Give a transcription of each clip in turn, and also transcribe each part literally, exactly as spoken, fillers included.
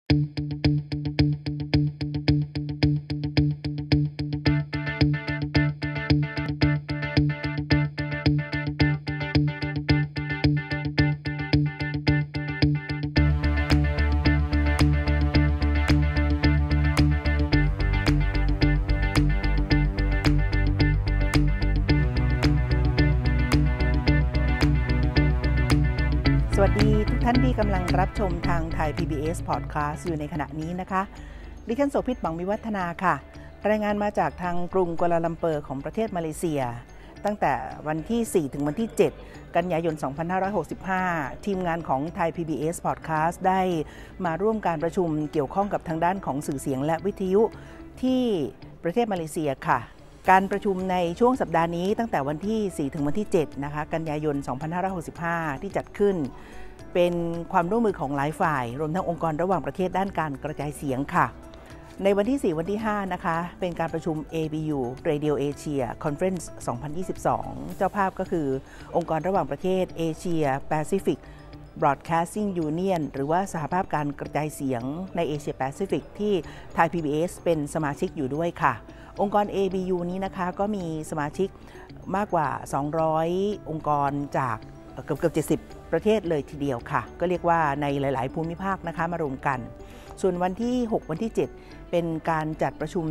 สวัสดีทุกท่านที่กำลังรับชมทางไทย พี บี เอส Podcast อยู่ในขณะนี้นะคะดิฉันโสภิต บังวิวัฒนาค่ะรายงานมาจากทางกรุงกัวลาลัมเปอร์ของประเทศมาเลเซียตั้งแต่วันที่สี่ถึงวันที่เจ็ดกันยายนสองพันห้าร้อยหกสิบห้าทีมงานของไทย พี บี เอส Podcast ได้มาร่วมการประชุมเกี่ยวข้องกับทางด้านของสื่อเสียงและวิทยุที่ประเทศมาเลเซียค่ะการประชุมในช่วงสัปดาห์นี้ตั้งแต่วันที่สี่ถึงวันที่เจ็ดนะคะกันยายนสองพันห้าร้อยหกสิบห้าที่จัดขึ้นเป็นความร่วมมือของหลายฝ่ายรวมทั้งองค์กรระหว่างประเทศด้านการกระจายเสียงค่ะในวันที่สี่วันที่ห้านะคะเป็นการประชุม เอ บี ยู Radio Asia Conference สองพันยี่สิบสองเจ้าภาพก็คือองค์กรระหว่างประเทศ Asia Pacific Broadcasting Union หรือว่าสหภาพการกระจายเสียงในเอเชียแปซิฟิกที่ไทย พี บี เอส เป็นสมาชิกอยู่ด้วยค่ะองค์กร เอ บี ยู นี้นะคะก็มีสมาชิกมากกว่าสองร้อยองค์กรจากเกือบเกือบเจ็ดสิบประเทศเลยทีเดียวค่ะก็เรียกว่าในหลายๆภูมิภาคนะคะมารวมกันส่วนวันที่หกวันที่เจ็ดเป็นการจัดประชุม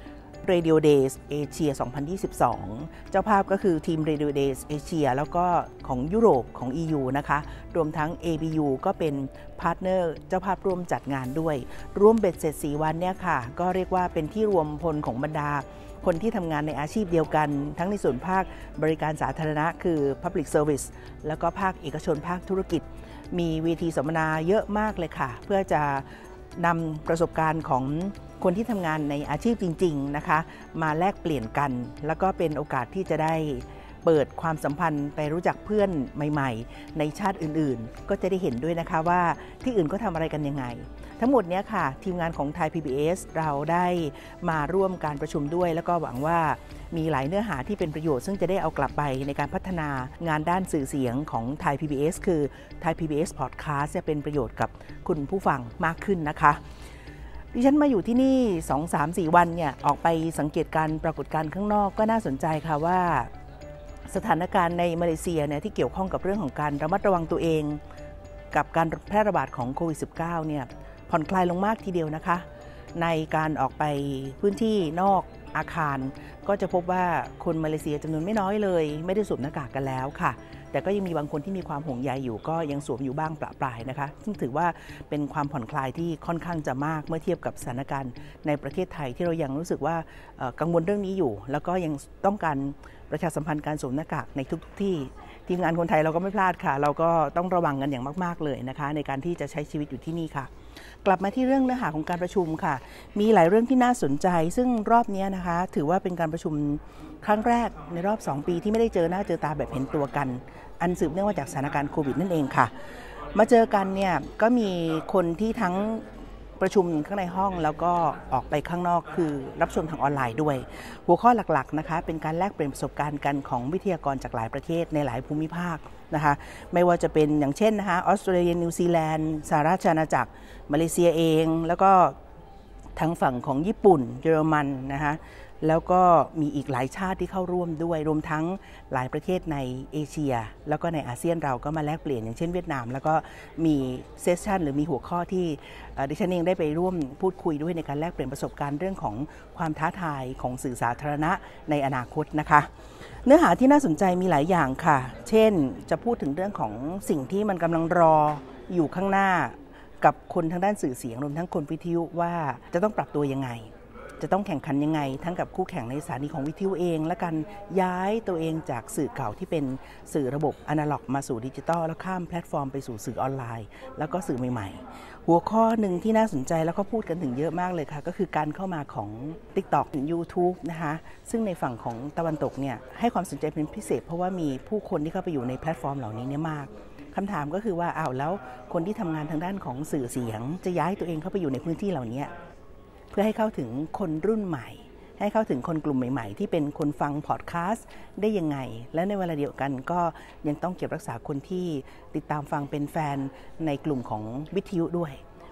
Radio Days Asia สองพันยี่สิบสองเจ้าภาพก็คือทีม Radio Days Asia แล้วก็ของยุโรปของ อี ยู นะคะรวมทั้ง เอ บี ยู ก็เป็นพาร์ทเนอร์เจ้าภาพร่วมจัดงานด้วยร่วมเบ็ดเสร็จสี่วันเนี่ยค่ะก็เรียกว่าเป็นที่รวมพลของบรรดาคนที่ทำงานในอาชีพเดียวกันทั้งในส่วนภาคบริการสาธารณะคือ Public Service แล้วก็ภาคเอกชนภาคธุรกิจมีเวทีสัมมนาเยอะมากเลยค่ะเพื่อจะนำประสบการณ์ของคนที่ทำงานในอาชีพจริงๆนะคะมาแลกเปลี่ยนกันแล้วก็เป็นโอกาสที่จะได้เปิดความสัมพันธ์ไปรู้จักเพื่อนใหม่ๆในชาติอื่นๆก็จะได้เห็นด้วยนะคะว่าที่อื่นก็ทำอะไรกันยังไงทั้งหมดนี้ค่ะทีมงานของไทย พี บี เอส เราได้มาร่วมการประชุมด้วยแล้วก็หวังว่ามีหลายเนื้อหาที่เป็นประโยชน์ซึ่งจะได้เอากลับไปในการพัฒนางานด้านสื่อเสียงของไทย พี บี เอส คือไทย พี บี เอส Podcast จะเป็นประโยชน์กับคุณผู้ฟังมากขึ้นนะคะดิฉันมาอยู่ที่นี่ สอง สาม สี่ วันเนี่ยออกไปสังเกตการปรากฏการณ์ข้างนอกก็น่าสนใจค่ะว่าสถานการณ์ในมาเลเซียเนี่ยที่เกี่ยวข้องกับเรื่องของการระมัดระวังตัวเองกับการแพร่ระบาดของโควิด สิบเก้า เนี่ยผ่อนคลายลงมากทีเดียวนะคะในการออกไปพื้นที่นอกอาคารก็จะพบว่าคนมาเลเซียจำนวนไม่น้อยเลยไม่ได้สวมหน้ากากกันแล้วค่ะแต่ก็ยังมีบางคนที่มีความห่วงใยอยู่ก็ยังสวมอยู่บ้างประปรายนะคะซึ่งถือว่าเป็นความผ่อนคลายที่ค่อนข้างจะมากเมื่อเทียบกับสถานการณ์ในประเทศไทยที่เรายังรู้สึกว่ากังวลเรื่องนี้อยู่แล้วก็ยังต้องการประชาสัมพันธ์การสวมหน้ากากในทุกที่ทีมงานคนไทยเราก็ไม่พลาดค่ะเราก็ต้องระวังกันอย่างมากๆเลยนะคะในการที่จะใช้ชีวิตอยู่ที่นี่ค่ะกลับมาที่เรื่องเนื้อหาของการประชุมค่ะมีหลายเรื่องที่น่าสนใจซึ่งรอบนี้นะคะถือว่าเป็นการประชุมครั้งแรกในรอบสองปีที่ไม่ได้เจอหน้าเจอตาแบบเห็นตัวกันอันสืบเนื่องมาจากสถานการณ์โควิดนั่นเองค่ะมาเจอกันเนี่ยก็มีคนที่ทั้งประชุมข้างในห้องแล้วก็ออกไปข้างนอกคือรับชมทางออนไลน์ด้วยหัวข้อหลักๆนะคะเป็นการแลกเปลี่ยนประสบการณ์กันของวิทยากรจากหลายประเทศในหลายภูมิภาคนะคะไม่ว่าจะเป็นอย่างเช่นนะคะออสเตรเลียนิวซีแลนด์สหราชอาณาจักรมาเลเซียเองแล้วก็ทางฝั่งของญี่ปุ่นเยอรมันนะคะแล้วก็มีอีกหลายชาติที่เข้าร่วมด้วยรวมทั้งหลายประเทศในเอเชียแล้วก็ในอาเซียนเราก็มาแลกเปลี่ยนอย่างเช่นเวียดนามแล้วก็มีเซสชันหรือมีหัวข้อที่ดิฉันเองได้ไปร่วมพูดคุยด้วยในการแลกเปลี่ยนประสบการณ์เรื่องของความท้าทายของสื่อสาธารณะในอนาคตนะคะเนื้อหาที่น่าสนใจมีหลายอย่างค่ะเช่นจะพูดถึงเรื่องของสิ่งที่มันกำลังรออยู่ข้างหน้ากับคนทางด้านสื่อเสียงรวมทั้งคนวิทยุว่าจะต้องปรับตัวยังไงจะต้องแข่งขันยังไงทั้งกับคู่แข่งในสถานีของวิทยุเองและการย้ายตัวเองจากสื่อเก่าที่เป็นสื่อระบบอนาล็อกมาสู่ดิจิตอลแล้วข้ามแพลตฟอร์มไปสู่สื่อออนไลน์แล้วก็สื่อใหม่ๆหัวข้อหนึ่งที่น่าสนใจแล้วก็พูดกันถึงเยอะมากเลยค่ะก็คือการเข้ามาของ TikTok หรือ YouTube นะคะซึ่งในฝั่งของตะวันตกเนี่ยให้ความสนใจเป็นพิเศษเพราะว่ามีผู้คนที่เข้าไปอยู่ในแพลตฟอร์มเหล่านี้เนี่ยมากคำถามก็คือว่าอ้าวแล้วคนที่ทำงานทางด้านของสื่อเสียงจะย้ายตัวเองเข้าไปอยู่ในพื้นที่เหล่านี้เพื่อให้เข้าถึงคนรุ่นใหม่ให้เข้าถึงคนกลุ่มใหม่ๆที่เป็นคนฟังพอดคาสต์ได้ยังไงและในเวลาเดียวกันก็ยังต้องเก็บรักษาคนที่ติดตามฟังเป็นแฟนในกลุ่มของวิทยุด้วย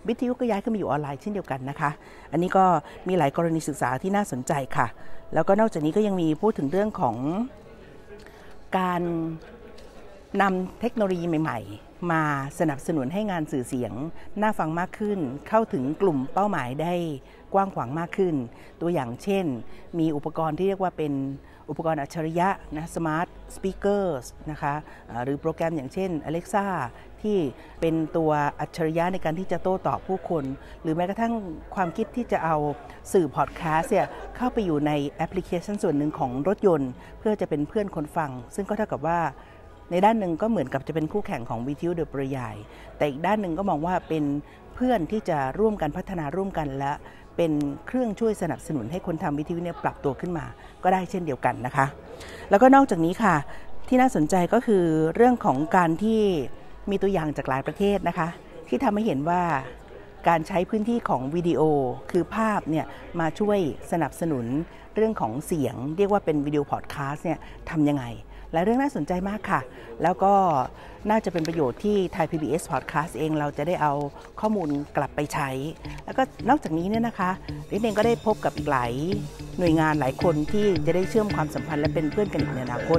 วิทยุก็ย้ายขึ้นมาอยู่ออนไลน์เช่นเดียวกันนะคะอันนี้ก็มีหลายกรณีศึกษาที่น่าสนใจค่ะแล้วก็นอกจากนี้ก็ยังมีพูดถึงเรื่องของการนำเทคโนโลยีใหม่ๆมาสนับสนุนให้งานสื่อเสียงน่าฟังมากขึ้นเข้าถึงกลุ่มเป้าหมายได้กว้างขวางมากขึ้นตัวอย่างเช่นมีอุปกรณ์ที่เรียกว่าเป็นอุปกรณ์อัจฉริยะนะ Smart Speakers นะคะหรือโปรแกรมอย่างเช่น Alexa ที่เป็นตัวอัจฉริยะในการที่จะโต้ตอบผู้คนหรือแม้กระทั่งความคิดที่จะเอาสื่อพอดแคสต์เนี่ยเข้าไปอยู่ในแอปพลิเคชันส่วนหนึ่งของรถยนต์เพื่อจะเป็นเพื่อนคนฟังซึ่งก็เท่ากับว่าในด้านหนึ่งก็เหมือนกับจะเป็นคู่แข่งของวิทยุโดยปริยายแต่อีกด้านหนึ่งก็มองว่าเป็นเพื่อนที่จะร่วมกันพัฒนาร่วมกันและเป็นเครื่องช่วยสนับสนุนให้คนทำวิทยุเนี่ยปรับตัวขึ้นมาก็ได้เช่นเดียวกันนะคะแล้วก็นอกจากนี้ค่ะที่น่าสนใจก็คือเรื่องของการที่มีตัวอย่างจากหลายประเทศนะคะที่ทำให้เห็นว่าการใช้พื้นที่ของวิดีโอคือภาพเนี่ยมาช่วยสนับสนุนเรื่องของเสียงเรียกว่าเป็นวิดีโอพอดแคสต์เนี่ยทำยังไงและเรื่องน่าสนใจมากค่ะแล้วก็น่าจะเป็นประโยชน์ที่ไทย พี บี เอส Podcast เองเราจะได้เอาข้อมูลกลับไปใช้แล้วก็นอกจากนี้เนี่ยนะคะดิฉันเองก็ได้พบกับอีกหลายหน่วยงานหลายคนที่จะได้เชื่อมความสัมพันธ์และเป็นเพื่อนกันอีกในอนาคต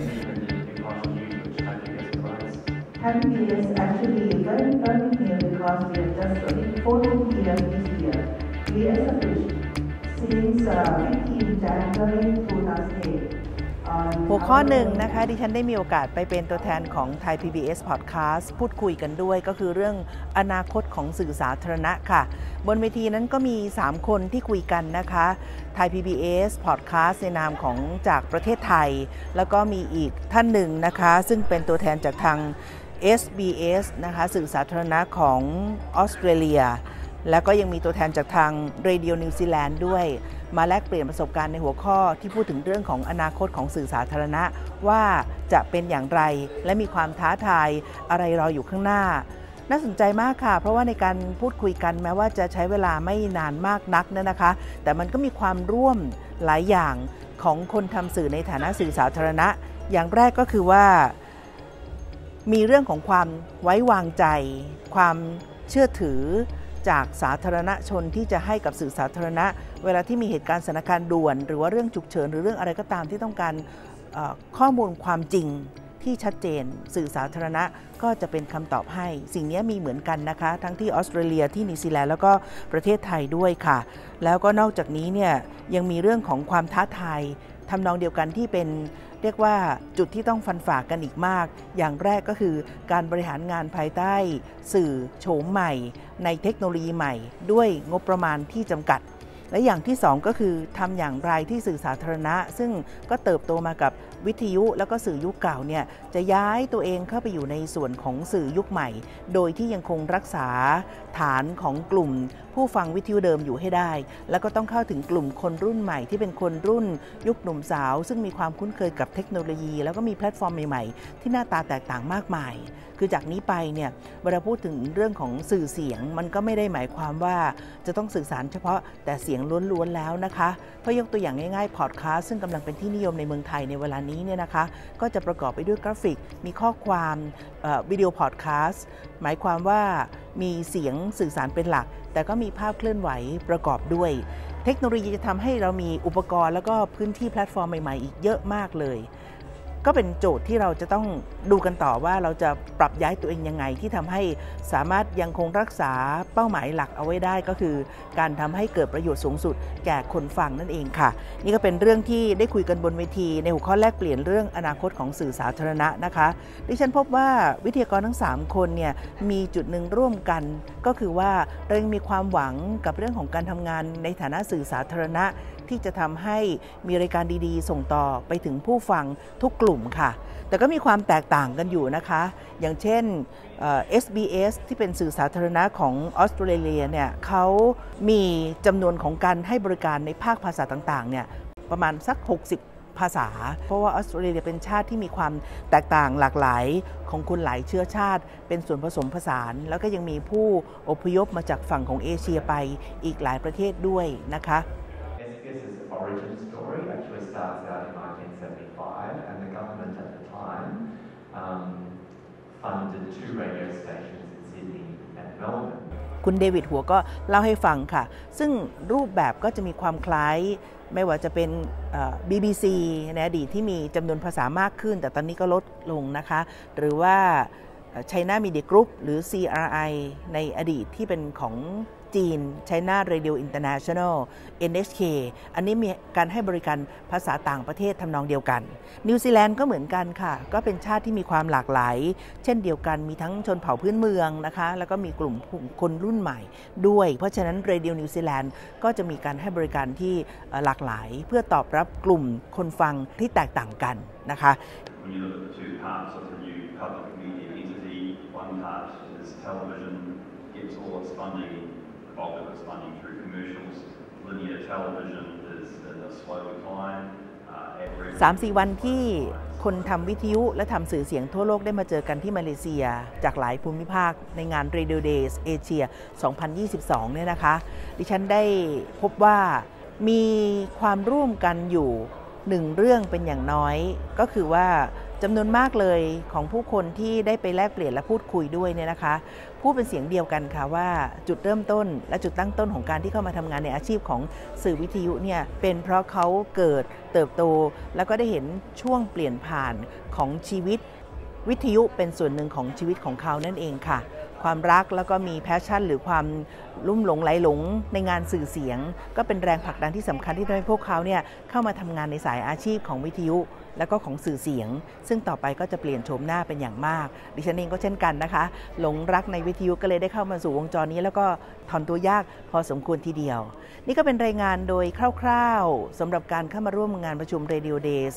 Thai พี บี เอส actually very early here because we are just only fourteen years this year. We established since fifteenth January two thousand eight. หัวข้อหนึ่งนะคะดิฉันได้มีโอกาสไปเป็นตัวแทนของ Thai พี บี เอส Podcast พูดคุยกันด้วยก็คือเรื่องอนาคตของสื่อสาธารณะค่ะบนเวทีนั้นก็มีสามคนที่คุยกันนะคะ Thai พี บี เอส Podcast ในนามของจากประเทศไทยแล้วก็มีอีกท่านหนึ่งนะคะซึ่งเป็นตัวแทนจากทาง เอส บี เอส นะคะสื่อสาธารณะของออสเตรเลียแล้วก็ยังมีตัวแทนจากทาง Radio New Zealand ด้วยมาแลกเปลี่ยนประสบการณ์ในหัวข้อที่พูดถึงเรื่องของอนาคตของสื่อสาธารณะว่าจะเป็นอย่างไรและมีความท้าทายอะไรรออยู่ข้างหน้าน่าสนใจมากค่ะเพราะว่าในการพูดคุยกันแม้ว่าจะใช้เวลาไม่นานมากนักนะคะแต่มันก็มีความร่วมหลายอย่างของคนทำสื่อในฐานะสื่อสาธารณะอย่างแรกก็คือว่ามีเรื่องของความไว้วางใจความเชื่อถือจากสาธารณชนที่จะให้กับสื่อสาธารณะเวลาที่มีเหตุการณ์สถานการณ์ด่วนหรือว่าเรื่องฉุกเฉินหรือเรื่องอะไรก็ตามที่ต้องการข้อมูลความจริงที่ชัดเจนสื่อสาธารณะก็จะเป็นคำตอบให้สิ่งนี้มีเหมือนกันนะคะทั้งที่ออสเตรเลียที่นิวซีแลนด์แล้วก็ประเทศไทยด้วยค่ะแล้วก็นอกจากนี้เนี่ยยังมีเรื่องของความท้าทายทำนองเดียวกันที่เป็นเรียกว่าจุดที่ต้องฟันฝ่ากันอีกมากอย่างแรกก็คือการบริหารงานภายใต้สื่อโฉมใหม่ในเทคโนโลยีใหม่ด้วยงบประมาณที่จำกัดและอย่างที่สองก็คือทำอย่างไรที่สื่อสาธารณะซึ่งก็เติบโตมากับวิทยุแล้วก็สื่อยุคเก่าเนี่ยจะย้ายตัวเองเข้าไปอยู่ในส่วนของสื่อยุคใหม่โดยที่ยังคงรักษาฐานของกลุ่มผู้ฟังวิทยุเดิมอยู่ให้ได้แล้วก็ต้องเข้าถึงกลุ่มคนรุ่นใหม่ที่เป็นคนรุ่นยุคหนุ่มสาวซึ่งมีความคุ้นเคยกับเทคโนโลยีแล้วก็มีแพลตฟอร์มใหม่ๆที่หน้าตาแตกต่างมากมายคือจากนี้ไปเนี่ยเวลาพูดถึงเรื่องของสื่อเสียงมันก็ไม่ได้หมายความว่าจะต้องสื่อสารเฉพาะแต่เสียงล้วนๆแล้วนะคะเพราะยกตัวอย่างง่ายๆพอดแคสต์ซึ่งกำลังเป็นที่นิยมในเมืองไทยในเวลานี้เนี่ยนะคะก็จะประกอบไปด้วยกราฟิกมีข้อความวิดีโอพอดแคสต์หมายความว่ามีเสียงสื่อสารเป็นหลักแต่ก็มีภาพเคลื่อนไหวประกอบด้วยเทคโนโลยีจะทำให้เรามีอุปกรณ์แล้วก็พื้นที่แพลตฟอร์มใหม่ๆอีกเยอะมากเลยก็เป็นโจทย์ที่เราจะต้องดูกันต่อว่าเราจะปรับย้ายตัวเองยังไงที่ทำให้สามารถยังคงรักษาเป้าหมายหลักเอาไว้ได้ก็คือการทำให้เกิดประโยชน์สูงสุดแก่คนฟังนั่นเองค่ะนี่ก็เป็นเรื่องที่ได้คุยกันบนเวทีในหัวข้อแลกเปลี่ยนเรื่องอนาคตของสื่อสาธารณะนะคะดิฉันพบว่าวิทยากรทั้งสามคนเนี่ยมีจุดหนึ่งร่วมกันก็คือว่าเรายังมีความหวังกับเรื่องของการทำงานในฐานะสื่อสาธารณะที่จะทำให้มีรายการดีๆส่งต่อไปถึงผู้ฟังทุกกลุ่มค่ะแต่ก็มีความแตกต่างกันอยู่นะคะอย่างเช่น เอส บี เอส ที่เป็นสื่อสาธารณะของออสเตรเลียเนี่ยเขามีจำนวนของการให้บริการในภาคภาษาต่างๆเนี่ยประมาณสักหกสิบภาษาเพราะว่าออสเตรเลียเป็นชาติที่มีความแตกต่างหลากหลายของคนหลายเชื้อชาติเป็นส่วนผสมผสานแล้วก็ยังมีผู้อพยพมาจากฝั่งของเอเชียไปอีกหลายประเทศด้วยนะคะ Origin story actually starts out in nineteen seventy-five, and the government at the time um, funded two radio stations in Sydney and Melbourne. คุณเดวิดหัวก็เล่าให้ฟังค่ะซึ่งรูปแบบก็จะมีความคล้ายไม่ว่าจะเป็น บี บี ซี ในอดีตที่มีจำนวนภาษามากขึ้นแต่ตอนนี้ก็ลดลงนะคะหรือว่า China Media Group หรือ ซี อาร์ ไอ ในอดีตที่เป็นของจีน China Radio International เอ็น เอช เค อันนี้มีการให้บริการภาษาต่างประเทศทำนองเดียวกันนิวซีแลนด์ก็เหมือนกันค่ะก็เป็นชาติที่มีความหลากหลายเช่นเดียวกันมีทั้งชนเผ่าพื้นเมืองนะคะแล้วก็มีกลุ่มคนรุ่นใหม่ด้วยเพราะฉะนั้น Radio New Zealand ก็จะมีการให้บริการที่หลากหลายเพื่อตอบรับกลุ่มคนฟังที่แตกต่างกันนะคะ When you look at the two parts of the new public media entity, one part is television, gets all its funding, the bulk of its funding through commercials. Linear television is in a slow decline. สามสี่วันที่คนทำวิทยุและทำสื่อเสียงทั่วโลกได้มาเจอกันที่มาเลเซียจากหลายภูมิภาคในงาน Radio Days Asia สองพันยี่สิบสองเนี่ยนะคะดิฉันได้พบว่ามีความร่วมกันอยู่หนึ่งเรื่องเป็นอย่างน้อยก็คือว่าจำนวนมากเลยของผู้คนที่ได้ไปแลกเปลี่ยนและพูดคุยด้วยเนี่ยนะคะพูดเป็นเสียงเดียวกันค่ะว่าจุดเริ่มต้นและจุดตั้งต้นของการที่เข้ามาทำงานในอาชีพของสื่อวิทยุเนี่ยเป็นเพราะเขาเกิดเติบโตแล้วก็ได้เห็นช่วงเปลี่ยนผ่านของชีวิตวิทยุเป็นส่วนหนึ่งของชีวิตของเขานั่นเองค่ะความรักแล้วก็มีแพชชั่นหรือความลุ่มหลงไหลหลงในงานสื่อเสียงก็เป็นแรงผลักดันที่สำคัญที่ทำให้พวกเขาเนี่ยเข้ามาทำงานในสายอาชีพของวิทยุแล้วก็ของสื่อเสียงซึ่งต่อไปก็จะเปลี่ยนโฉมหน้าเป็นอย่างมากดิฉันเองก็เช่นกันนะคะหลงรักในวิทยุก็เลยได้เข้ามาสู่วงจรนี้แล้วก็ถอนตัวยากพอสมควรทีเดียวนี่ก็เป็นรายงานโดยคร่าวๆสำหรับการเข้ามาร่วมงานประชุม Radio Days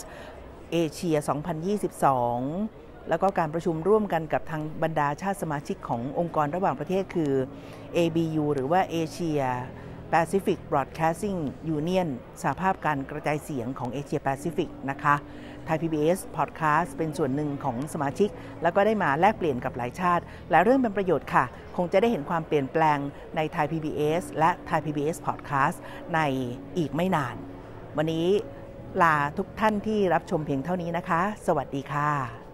Asia สองพันยี่สิบสองแล้วก็การประชุมร่วมกันกับทางบรรดาชาติสมาชิกขององค์กรระหว่างประเทศคือ เอ บี ยู หรือว่า Asia Pacific Broadcasting Union สหภาพการกระจายเสียงของ Asia Pacific นะคะ Thai พี บี เอส Podcast เป็นส่วนหนึ่งของสมาชิกแล้วก็ได้มาแลกเปลี่ยนกับหลายชาติหลายเรื่องเป็นประโยชน์ค่ะคงจะได้เห็นความเปลี่ยนแปลงใน Thai พี บี เอส และ Thai พี บี เอส Podcast ในอีกไม่นานวันนี้ลาทุกท่านที่รับชมเพียงเท่านี้นะคะสวัสดีค่ะ